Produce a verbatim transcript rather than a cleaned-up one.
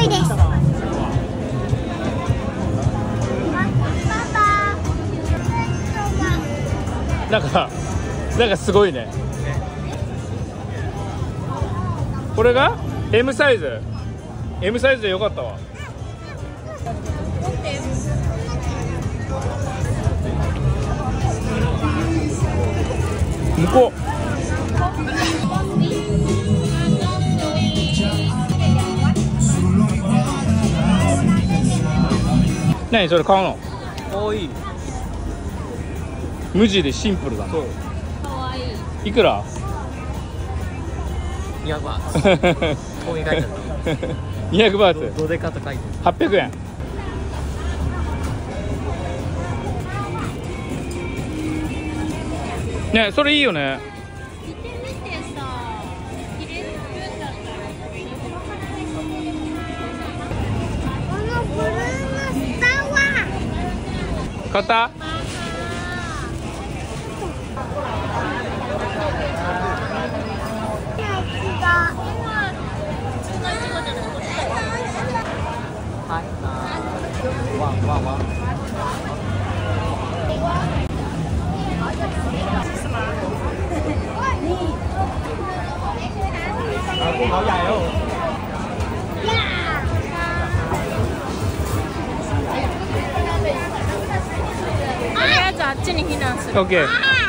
いです。 なんかなんかすごいね。これが エム サイズ エム サイズでよかったわ。向こう何それ買うの？ かわいい。 無地でシンプルだね。 そう。 いくら？ にひゃくバーツ。ここに書いてあった。 にひゃくバーツ。 どでかと書いてはっぴゃくえん。ね、それいいよね。 着てみてさ、着れるんだったら。このブルーの下は。 買った？ はい。あー、ワンワンワン。好ใหญ่哦。 とりあえずあっちに避難する。 オッケー。